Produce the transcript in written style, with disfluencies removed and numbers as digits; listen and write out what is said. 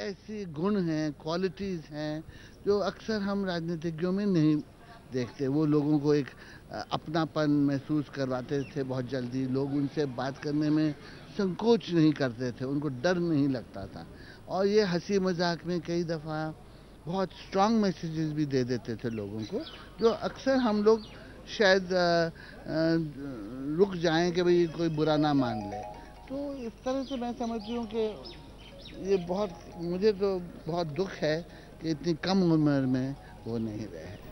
ऐसी गुण हैं, क्वालिटीज़ हैं जो अक्सर हम राजनीतिज्ञों में नहीं देखते। वो लोगों को एक अपनापन महसूस करवाते थे बहुत जल्दी, लोग उनसे बात करने में संकोच नहीं करते थे, उनको डर नहीं लगता था। और ये हंसी मजाक में कई दफ़ा बहुत स्ट्रांग मैसेजेस भी दे देते थे लोगों को, जो अक्सर हम लोग शायद रुक जाएं कि भाई कोई बुरा ना मान ले। तो इस तरह से मैं समझती हूँ कि ये बहुत, मुझे तो बहुत दुख है कि इतनी कम उम्र में वो नहीं रहे।